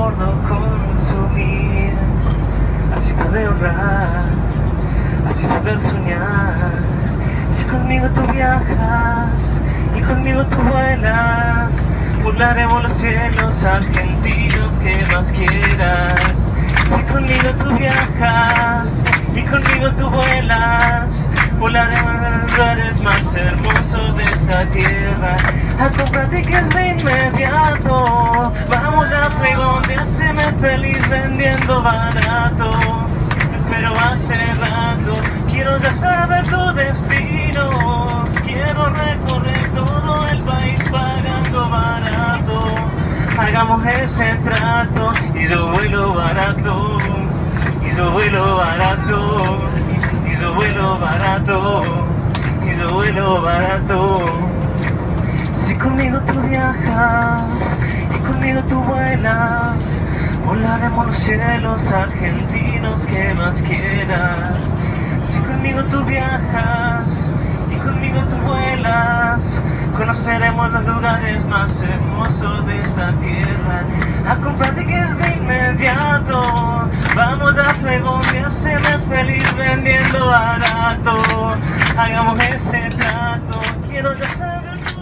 no consumir, así poder honrar, así poder soñar. Si conmigo tú viajas y conmigo tú vuelas, volaremos los cielos argentinos que más quieras. Si conmigo tú viajas y conmigo tú vuelas, volaremos a los lugares más hermosos de esta tierra. A comprar tickets de inmediato, vamos a Pregonde, haceme feliz vendiendo barato. Te espero hace rato, quiero ya saber tu destino. Quiero recorrer todo el país pagando barato. Hagamos ese trato y yo vuelo barato, y yo vuelo barato, y yo vuelo barato, y yo vuelo barato. Si conmigo tú viajas y conmigo tú vuelas, volaremos los cielos argentinos que más quieras. Si conmigo tú viajas y conmigo tú vuelas, conoceremos los lugares más hermosos de esta tierra. A comprar tickets de inmediato, vamos a Pregonde, haceme feliz vendiendo barato. Hagamos ese trato, quiero ya saber.